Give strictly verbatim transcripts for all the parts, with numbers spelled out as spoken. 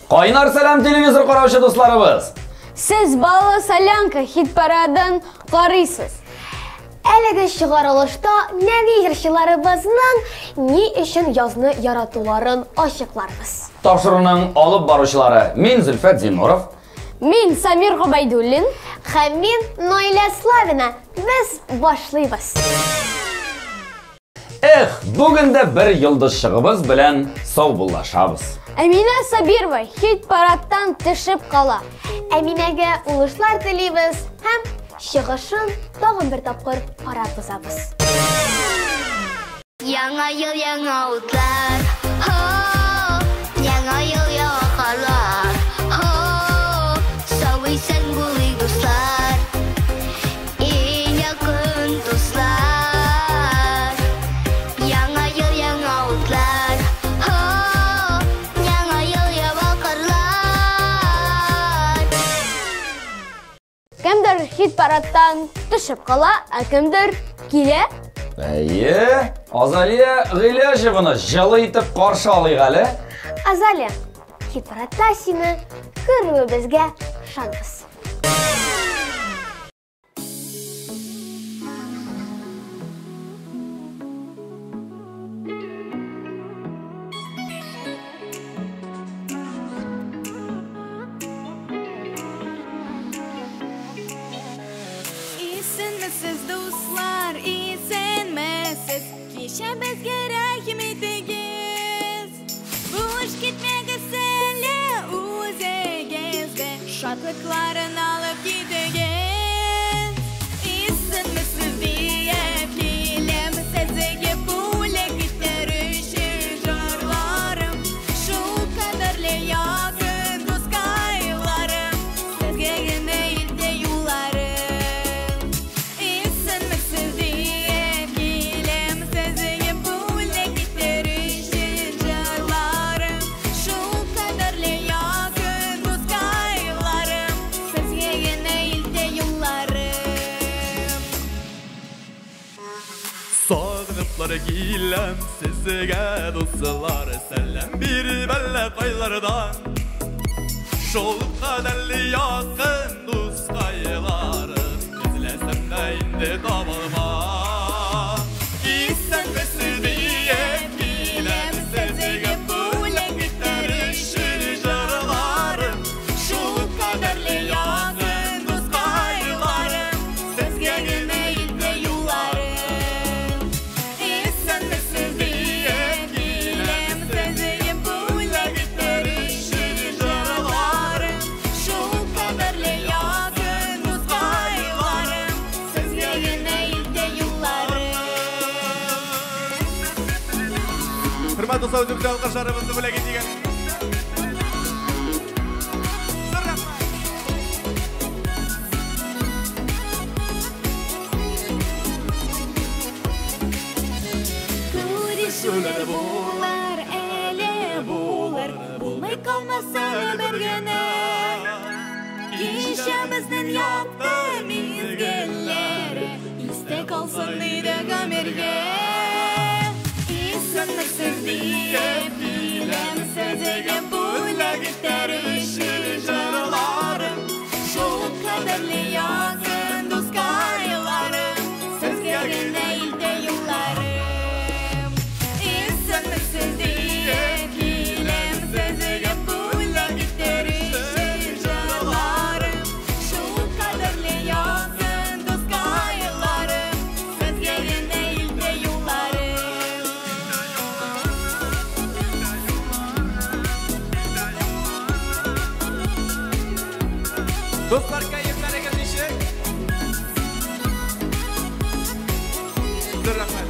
Qaynar salam televizor qarovchi do'stlarimiz. Siz Balla Salyanka hit paradan qaraysiz. Әлеге чыгарылышта нәтиҗәчеләребезнең ни өчен язны яратуларын ачыкларбыз. Тапшыруның алып баручылары мин Зөлфәт Зиннуров, Мин Самир Гобайдуллин һәм мин Нойлә Славина. Без башлыйбыз. Эх, бүген дә бер йолдыз чыгыбыз белән сау булашабыз. Әминә Сабирова хит парадтан төшеп кала. Әминәгә уңышлар телибез һәм чыгышын тагын бер тапкыр карап узабыз. Яңа ел, яңа утлар, хо, яңа ел, яңа карлар, хо, сау-исән булыйк дуслар, иң якын дуслар. Яңа ел, яңа утлар, хо, яңа ел, яңа карлар. Кемдер хит парадтан төшеп кала, ә кемдер килә. Әйе, Азалия Гыйләшеваны жылы итеп каршы алыйк әле. Азалия, хит парадта сине күрүебезгә шанбыз. Исәнмесез, дуслар, исәнмесез, кичә безгә рәхим итегез. Буш китмәгез әле үзегезгә, шатлыкларын алып китегез. Исәнмесез диеп киләм сезгә бүләк итәр өчен җырларым, шул кадәрле якын дускайларым, сезгә генә илтә юлларым. Исәнмесез диеп киләм сезгә бүләк итәр өчен җырларым, шул кадәрле якын дускайларым, сезгә генә илтә юлларым. Сагыныплар киләм сезгә дуслар, сәлам биреп әллә кайлардан, шул кадәрле якын дускайларым, эзләсәм дә инде табылмас. Исәнмесез диеп киләм сезгә бүләк итәр өчен җырларым, шул кадәрле якын дускайларым, сезгә генә илтә юлларым. Исәнмесез диеп киләм сезгә бүләк итәр өчен җырларым, шул кадәрле якын дускайларым, сезгә генә илтә юлларым. Хөрмәтле достар, үзебезнең алкышларыбызны бүләк итегез. Күрешүләр булар, әле булар, булмый калмаса бер генә. Кичә безнең якты мизгелләре, истә калсын иде гомергә. Исәнмесез диеп киләм сезгә бүләк итәр өчен җырларым, шул кадәрле якын дускайларым, сезгә генә илтә юлларым. Исәнмесез диеп киләм сезгә бүләк итәр өчен җырларым, шул кадәрле якын дускайларым, сезгә генә илтә юлларым. Dostlar, kayıplarınız için. Zırrahmet.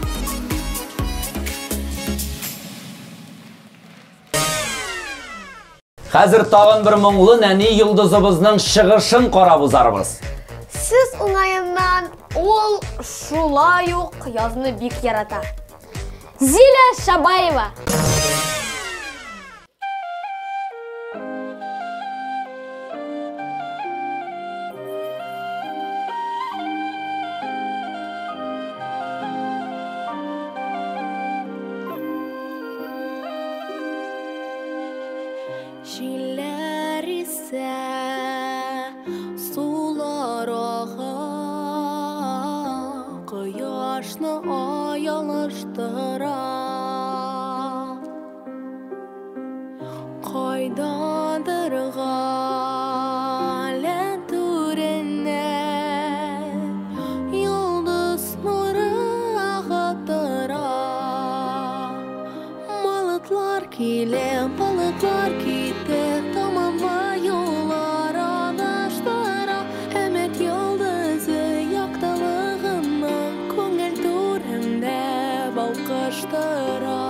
Хәзер тагын бер моңлы нәни йолдызыбызның чыгышын карап узарбыз. Сез уңаеннан ул шулай ук язны бик ярата. Зиля Шабаева. She келсе, сулар аға, құяшны аялыштыра. Қайдандырға лән түріне, йылдыз нұры ағаттыра. Балытлар келе, балытлар кете, тамамла yollar adaştıra. Әмет yıldızı яқтылығының көңіл түрінде балқыштыра.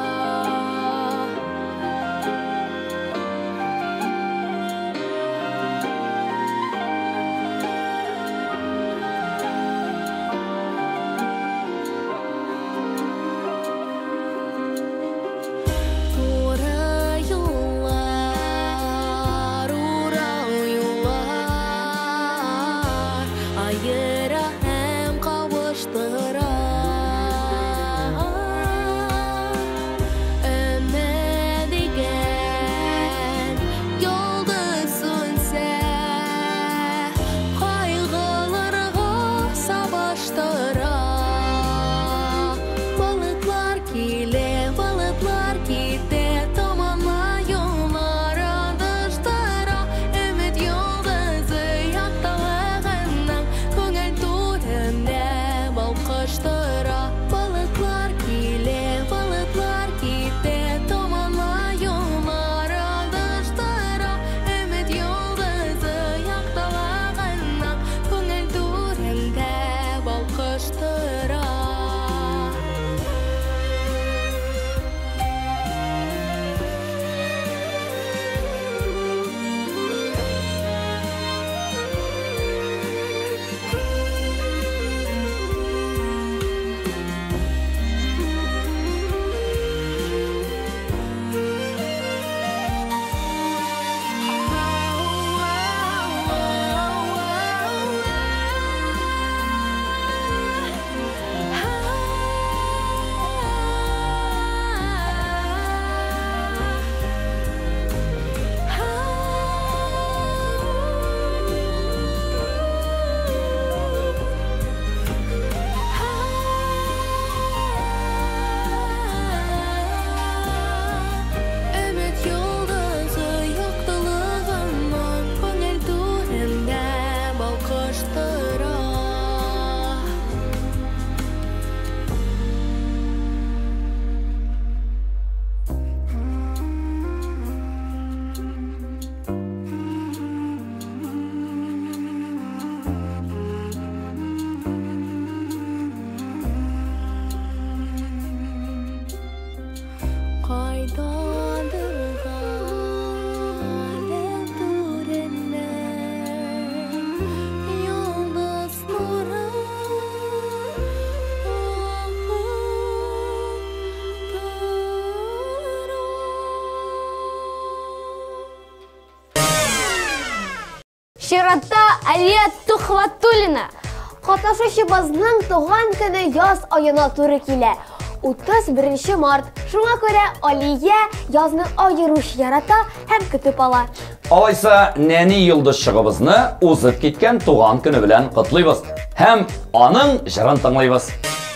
Ширатта Алия Тухватуллина. Катнашучыбызның туган көне яз аена туры килә. утыз беренче март. Шуңа күрә Алия язны аеруча ярата һәм көтеп ала. Алайса, нәни йылдыз чыгыбызны узып киткән туган көне белән котлыйбыз һәм аның җырын тыңлыйбыз.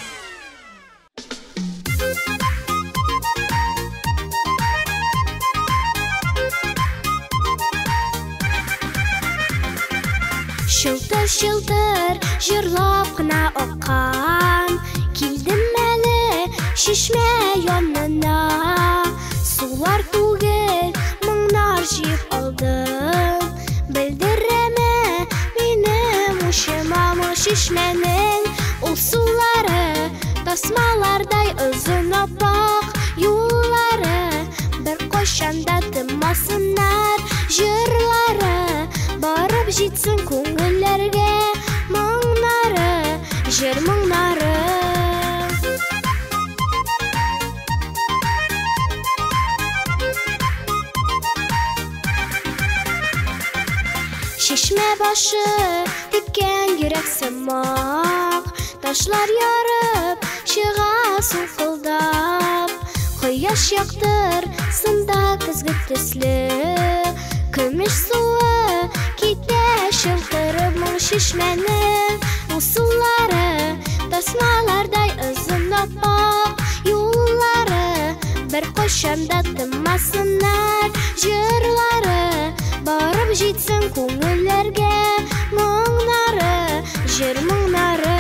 Шылтыр-шылтыр жырлап кына аккан, килдем әле шишмә янына. Сулар түгел, моңнар җыеп алдым. Белдерәмә минем ушыма шишмәнең ул сулары, тасмалардай озын аппак юллары. Бер кайчанда тынмасыннар җырлары, барып җитсен күңелләргә моңнары, җыр моңнары. Шишмә башы теккән йөрәк сымак, ташлар ярып чыга сулкылдап. Кояш яктыр сында көзге төсле, көмеш суы şişmenin usulları, tasmalarday uzun appak yolları, bir koşanda tınmasınlar jırları, barıp jitsin ko'ngillarga mo'ngnari, jir mo'ngnari.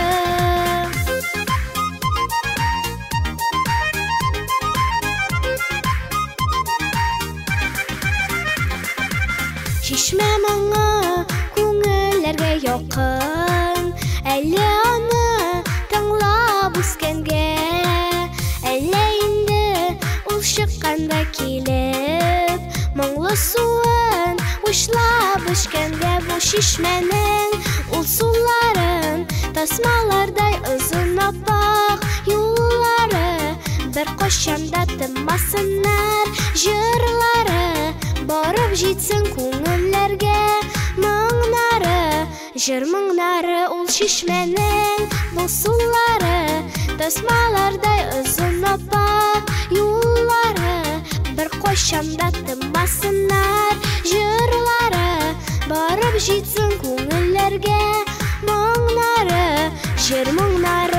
Şişme mo'ngı ko'ngillarga yoqin, әллә аны тыңлап үскәнгә, әллә инде ул чыкканда килеп, моңлы суын учлап эчкәнгә, бу шишмәнең ул суларын, тасмалардай озын аппак юллары, бер кайчанда тынмасыннар җырлары, барып җитсен күңелләргә моңнары, җыр моңнары ул шишмәнең бу сулары, тасмалардай озын аппак юллары, бер кайчанда тынмасыннар җырлары, барып җитсен күңелләргә моңнары, җыр моңнары.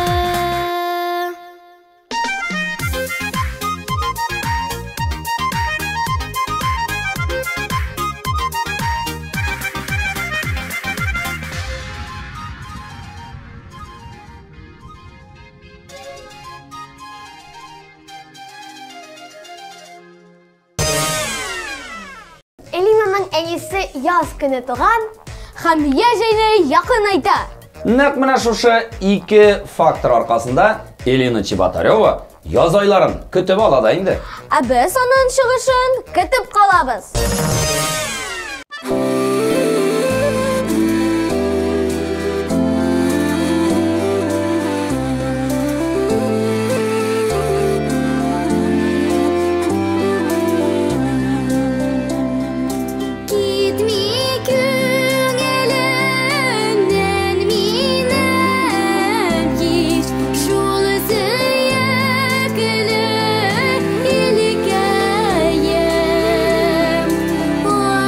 Элинаның әнисе яз көне туган һәм яз айны якынайта. Нәкъ менә шушы ике фактор аркасында Элина Чеботарева яз айларын көтеп ала да инде. Ә без аның чыгышын көтеп калабыз. Oh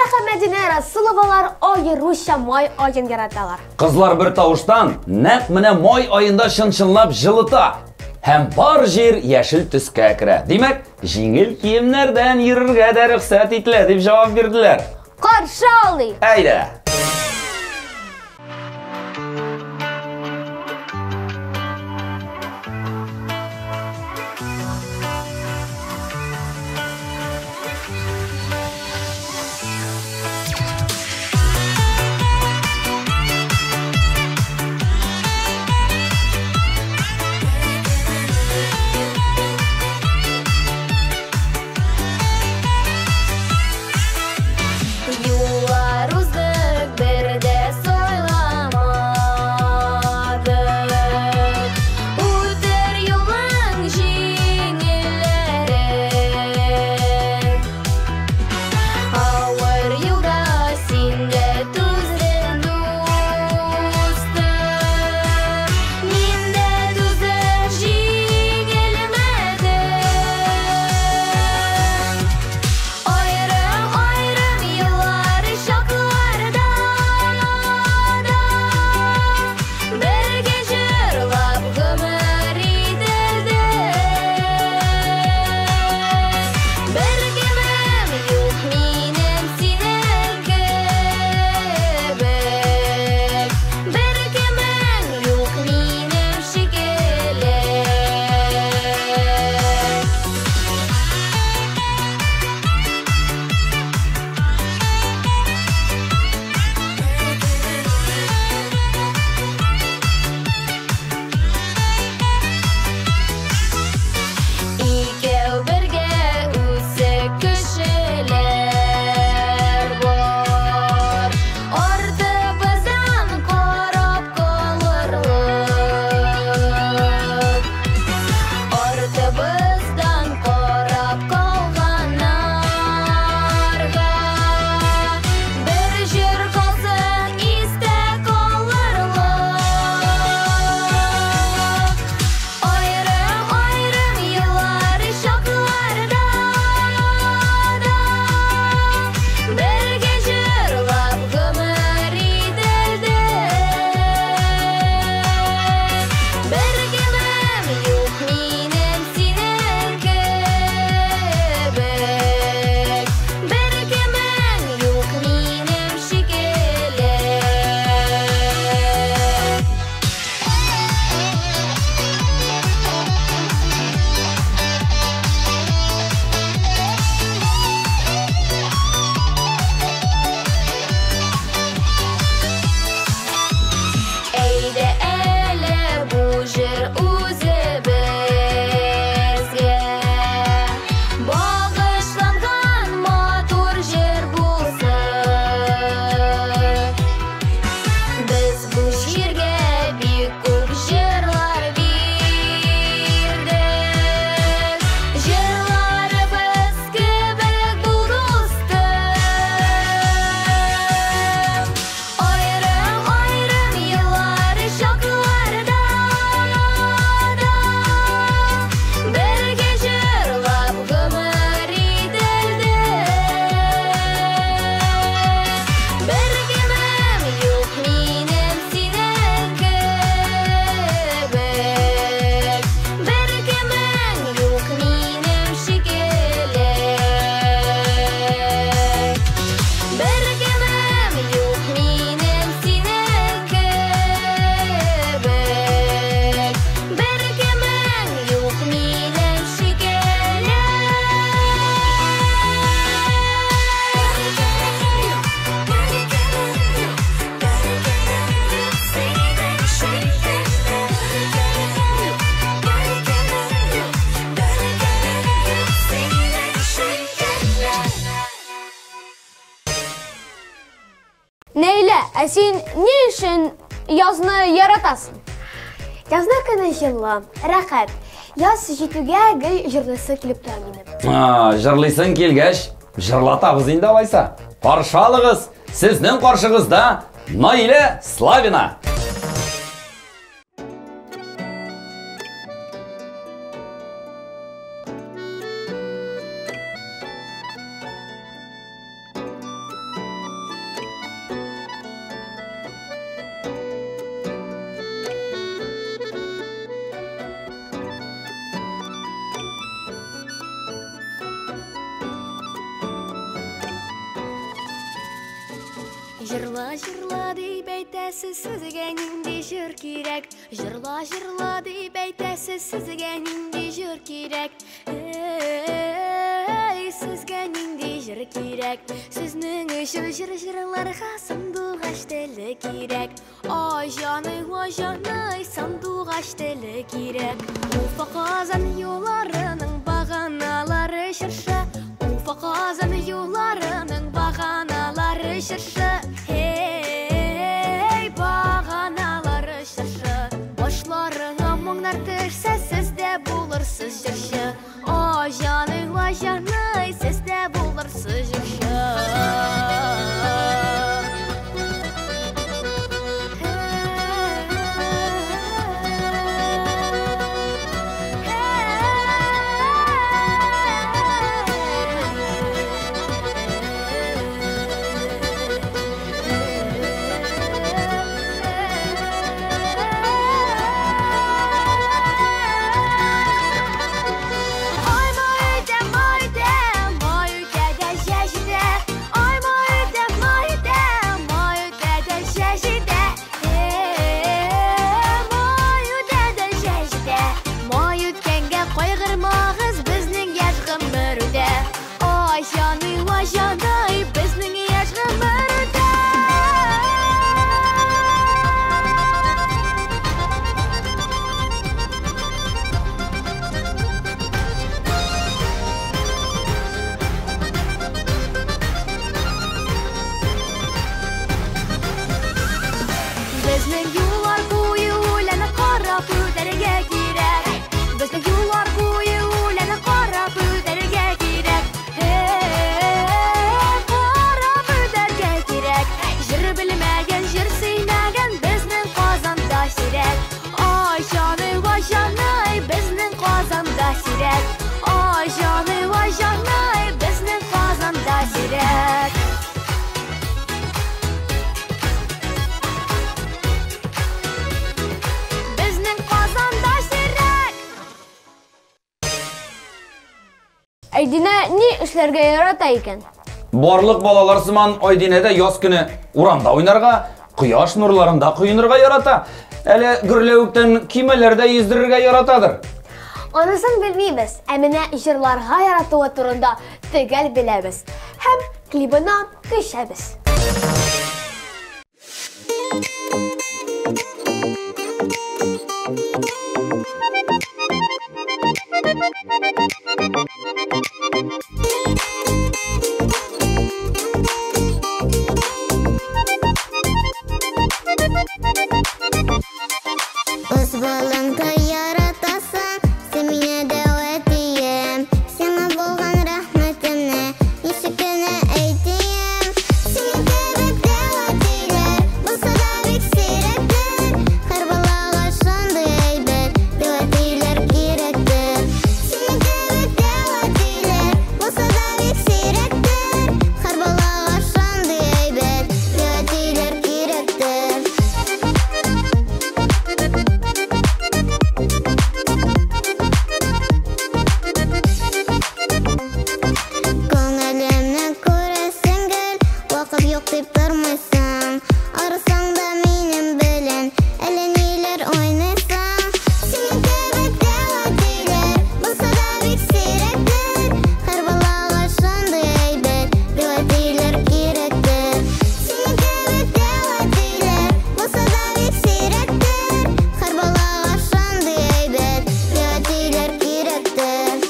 һәм Мәдинә Расуловалар аеруча май айын яраталар. Кызлар бер тавыштан нәкъ менә май айында чын-чынлап жылыта. Һәм бар җир яшел төскә керә. Димәк, җиңел киемнәрдән йөрергә дә рөхсәт ителә дип җавап бирделәр. Каршы алый. Әйдә. Юллар уздык, берде сайламадык. Үтер юлың җиңелләрен. Авыр юлда синдә түзген дустым. Миндә түзер җиңелмәдем. Аерым-аерым еллар чакларда бергә җырлап гомер ителдек. Бер кемем юк минем синең кебек. Бер кемем юк минем шикелле. Икәү бергә үсек кешеләр бар. Артыбыздан карап калырлык. Артыбыздан карап калганнарга бер җир калсын истә калырлык. Аерым-аерым еллар чакларда бергә җырлап гомер ителдек. Бер кемем юк минем синең кебек. Бер кемем юк минем шикелле. Әйдә әле бу җыр үзебезгә багышланган матур җыр булсын. Без бу җиргә бик күп җырлар бирдек. Җырларыбыз кебек бул дустым. Аерым-аерым еллар чакларда бергә җырлап гомер ителдек. Бер кемем юк минем синең кебек. Бер кемем юк минем шикелле. Бер кемем юк минем синең кебек. Бер кемем юк минем шикелле. Нейлә, ә син ни өчен язны яратасың? Язны көне җылы, рәхәт. Яз җитүгә гел җырлыйсы килеп тора минем. А, җырлыйсың килгәч, җырлатабыз инде алайса. Каршы алыгыз, сезнең каршыгызда Наилә Славина. жырла деп әйтәсіз сізге нинди жыр керек жырла жырла деп әйтәсіз сізге нинди жыр керек ей сізге нинди жыр керек сіздің үшін жыр жырларға сандуғаш тілі керек ой жаны ой жаны сандуғаш тілі керек Уфа Қазан юларының бағаналары шыршы Уфа Қазан юларының бағаналары шыршы Ей бағаналары шыршы Башларыңа мұңнар түссе сізде болырсыз жыршы О жаны ой жаны сізде болырсыз жыршы Айдина не эшләргә ярата икән? Барлык балалар сыман Айдинәдә яз көне урамда уйнарга, кояш нурларында коенырга ярата. Әле гөрләвектән кимәләрдә йөздерергә яратадыр. Анысын белмибез, ә менә җырларга яратуы турында төгәл беләбез һәм клибына төшәбез. Үз балыңды яратасың, сен мине дәват ем. Сиңа булган рәхмәтемне ничек кенә әйтәм. Син кебек дәватиләр булса да бик сирәктер. Һәр балага шундый әйбәт дәватиләр кирәктер. Син кебек дәватиләр булса да бик сирәктер. Һәр балага шундый әйбәт дәватиләр кирәктер. Күңелемне күрәсең гел, вакыт юк дип тормыйсың. Арысаң да минем белән, әллә ниләр уйныйсың. Син кебек дәватиләр булса да бик сирәктер. Һәр балага шундый әйбәт дәватиләр кирәктер. Син кебек дәватиләр булса да бик сирәктер. Һәр балага шундый әйбәт дәватиләр кирәктер.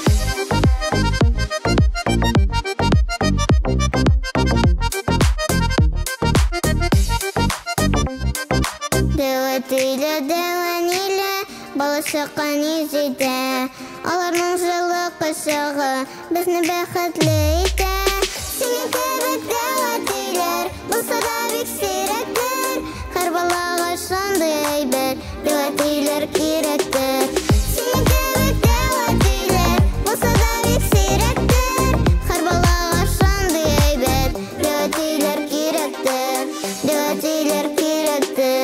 Дәватилә, дәванилә, балачакка низидә. Аларның җылы кочагы безне бәхетле итә. Син кебек дәватиләр булса да бик сирәктер. Һәр балага шундый әйбәт дәватиләр кирәктер. Син кебек дәватиләр булса да бик сирәктер. Һәр балага шундый әйбәт дәватиләр кирәктер. Дәватиләр кирәктер.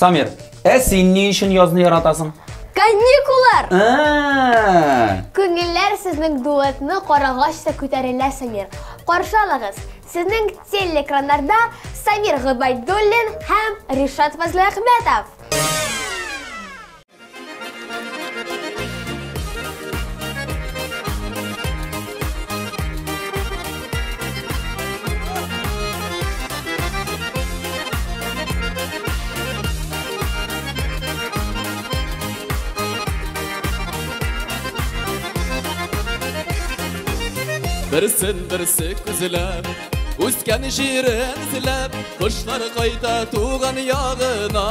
Samir, e sen ne için yazını yaratasın? Каникуллар! Күңелләр сезнең дуэтны карагачта күтәрелә, Самир. Каршылагыз. Сезнең телеэкраннарда Самир Гыбайдуллин һәм Ришат Фазлыахметов. Birsin birsi күзеләп, үскән җирен эзләп, кошлар кайта туган ягына.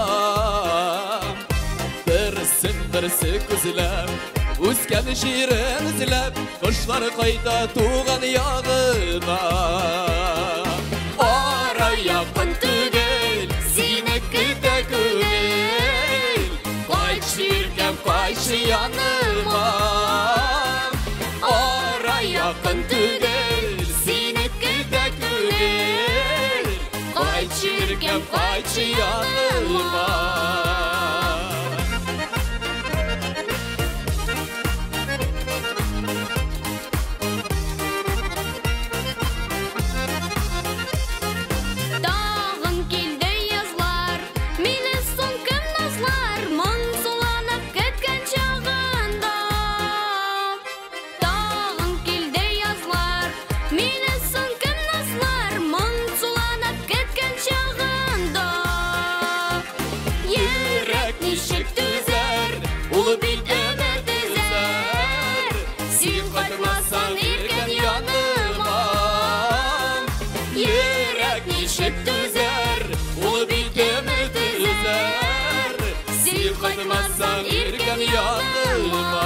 Birsin birsi күзеләп, үскән җирен эзләп, кошлар кайта туган ягына. Ара якын түгел, синеке дә күңел, кайчы иркәм, кайчы яныма. Yakın tügel, sineke de kügel, kayçırken kayçı yanıma. Dağın kilde yazlar, mine son kim nazlar, mon sulanıp ketken çağında. Mine son kim nazlar, mon sulanıp ketken çağında. Yürek nişik düzer, ulu bir ömür düzer. Sen kaçmazsan irken yanıma. Yürek nişik düzer, ulu bir ömür düzer. Sen kaçmazsan irken yanıma.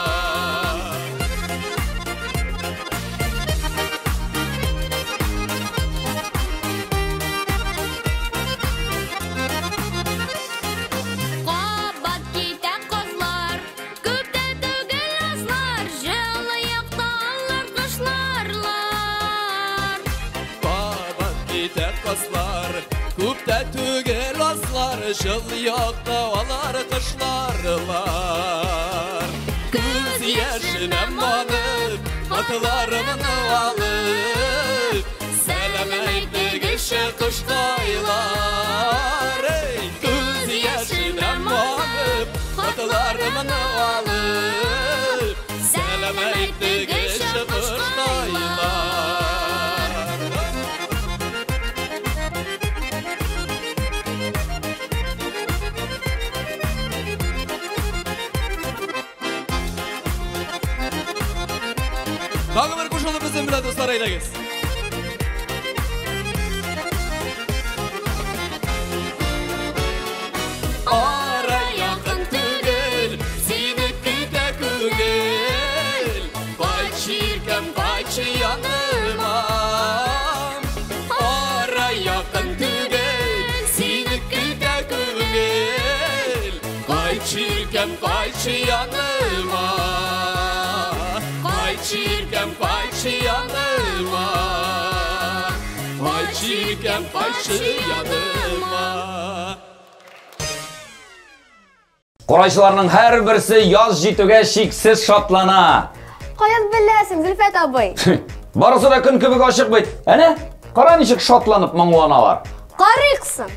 Күптә түгел азлар, жыл якта алар кышларлар. Күз яшенә манып, атыларымны алып, сәлам әйтте кеше кыштайлар. Күз яшенә манып, атыларымны алып, сәлам әйтте кеше кыштайлар. Tағы бір қошылы бізден біле достар айлағыз. Ара якын түгел, синеке дә күгел, кайчы иркәм, кайчы яныма. Ара якын түгел, синеке дә күгел, кайчы иркәм, кайчы яныма. Kayçırken kayçı yanıma, kayçırken kayçı yanıma. Құрайшыларның һәр бірсі яз жетуге шексіз шатлана. Каян беләсең, Зөлфәт абый? Барысы да күн кебек ашык бит. Әне, қара ничек шатланып моңланалар. Карыйксың.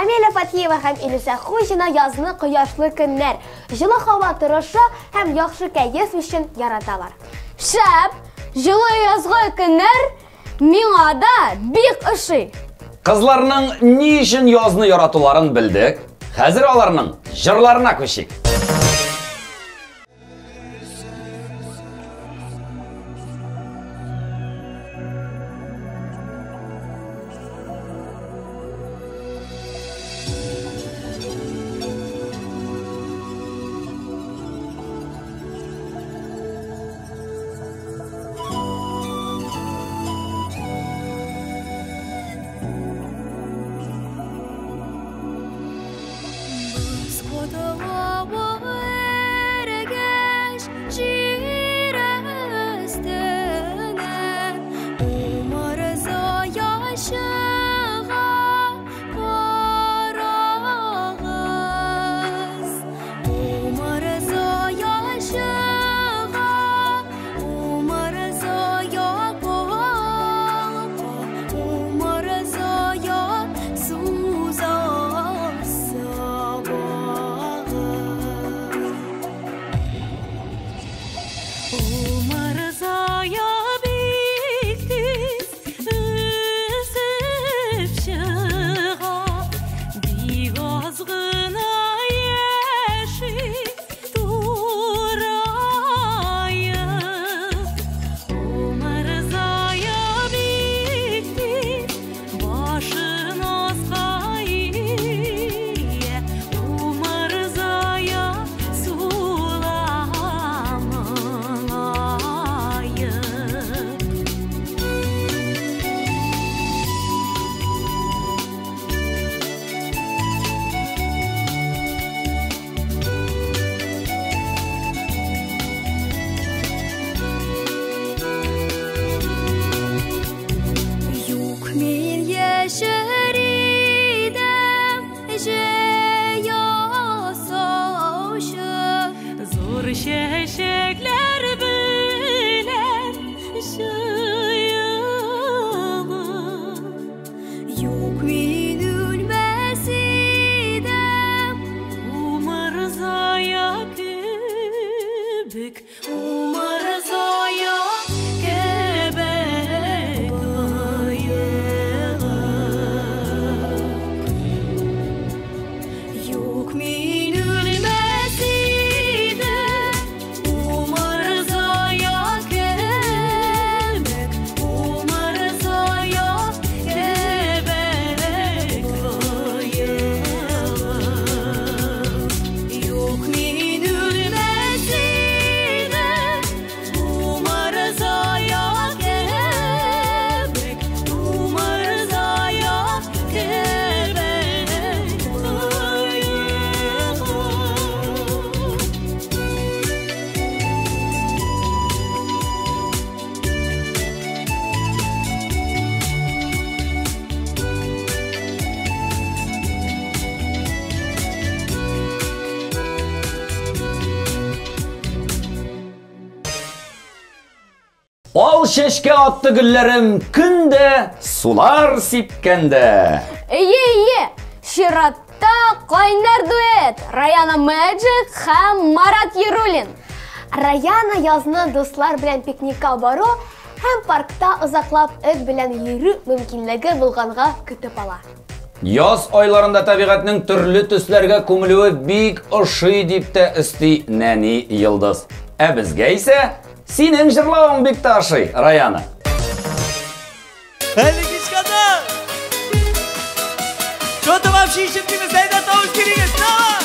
Камила Фатиева һәм Илүсә Хуҗина язны кояшлы көннәр, җылы һава торышы һәм яхшы кәеф өчен яраталар. Шәп, җылы язгы көннәр миңа да бик ошый. Кызларның ни өчен язны яратуларын белдек. Хәзер аларның җырларына күчик. Ал шешке атты гүлләрем күндә, сулар сипкәндә. Ие, ие, чиратта кайнар дуэт. Раяна Magic һәм Марат Ерулин. Раяна язны дуслар белән пикникка бару һәм паркта озаклап эт белән йөрү мөмкинлеге булганга көтеп ала. Яз айларында табигатьнең төрле төсләргә күмелүе бик ошый дип тә өсти нәни Йылдыз. Ә безгә исә синең җырлавың бик тә ошый, Раяна. Әле кичкәдә. Что-то вообще ищет меня, зайда тауш кирегез, давай!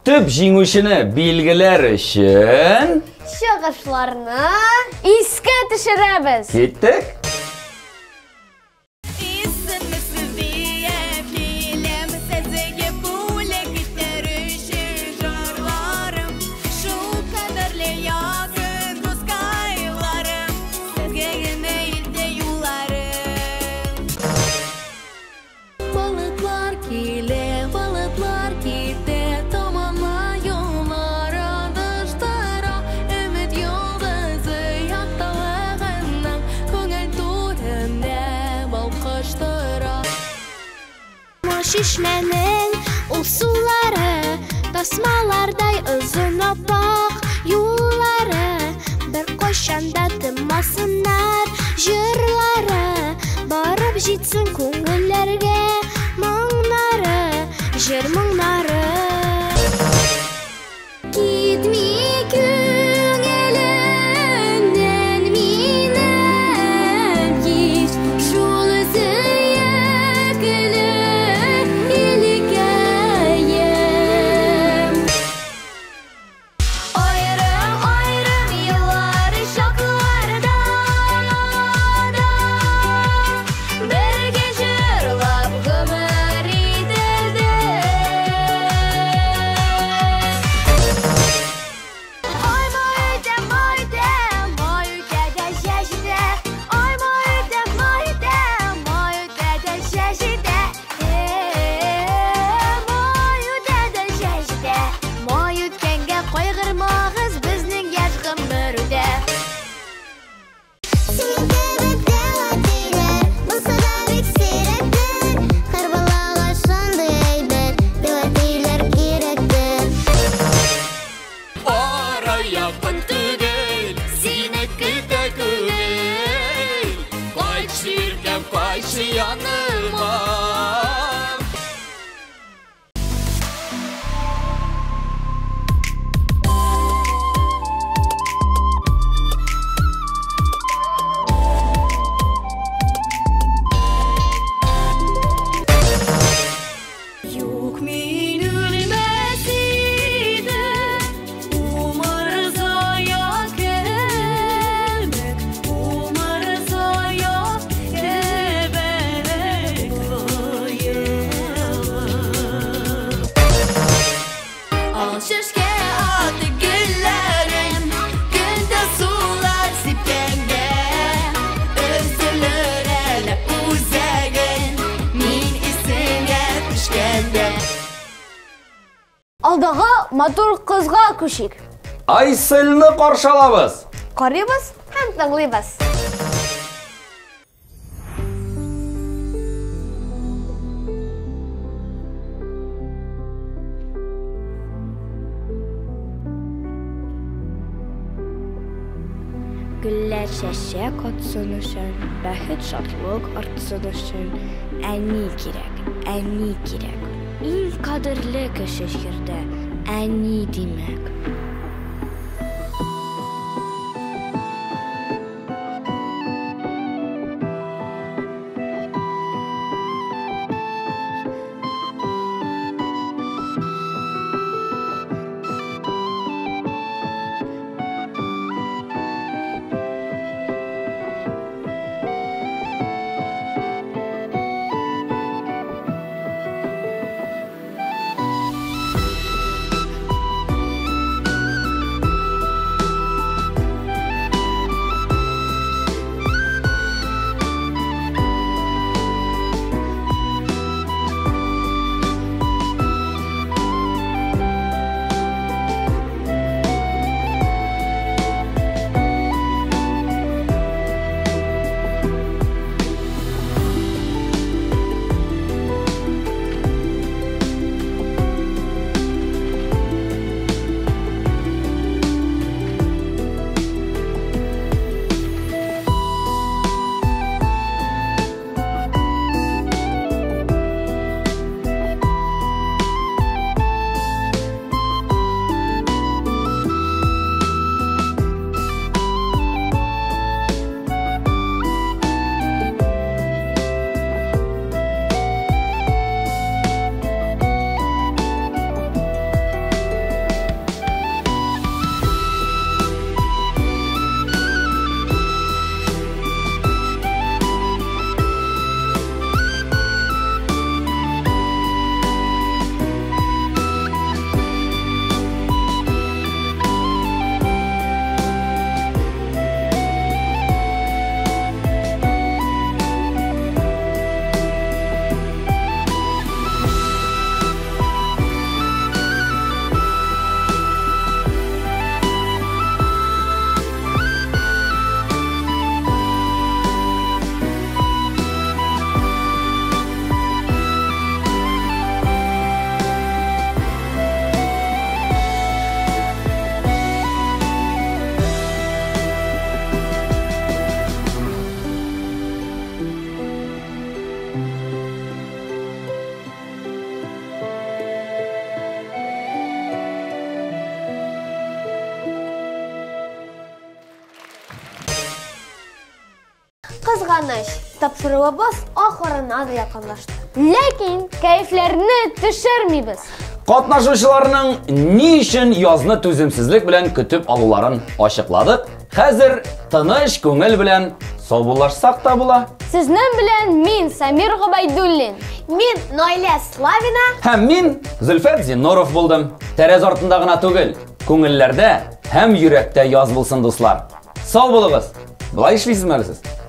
Tüp җиңүчене белгілер үшін Чыгышларны искә төшерәбез. кеттік. Шишмәнең ул сулары, тасмалардай озын аппак юллары, бер кайчанда тынмасыннар җырлары, барып җитсен күңелләргә моңнары, җыр моңнары. Китми күңелеңнән минем һич шул сөякле илгәем. Аерым-аерым еллар чакларда бергә җырлап гомер ителде. Якын түгел, синеке дә күңел. Кайчы иркәм, кайчы яныма. Юк мин үлмәс идем, умыр зая кебек, умыр зая кебек кыйылып. Ал шешкә аты гөлләрем, көндә сулар сипкәнгә, өзелер әле үзәген, мин исеңә төшкәндә. Алдагы матур кызга күшик. Айсылны каршылабыз. Карыйбыз һәм тыңлыйбыз. Гөлләр чәчәк атсын өчен, бәхет шатлык артсын өчен, әни кирәк, әни кирәк. Иң кадерле кеше җирдә әни димәк. тапшырыбыз ахырына да якынлашты. Ләкин кәйфләрне төшермибез. Катнашучыларның ни өчен язны түземсезлек белән көтеп алуларын ачыкладык. Хәзер тыныч күңел белән саубуллашсак та була. Сезнең белән мин Самир Гобайдуллин. Мин Наилә Славина. Һәм мин Зөлфәт Зиннуров булдым. Тәрәз артында гына түгел, күңелләрдә һәм йөрәктә яз булсын дуслар. Сау булыгыз. Булай эшлисезме сез?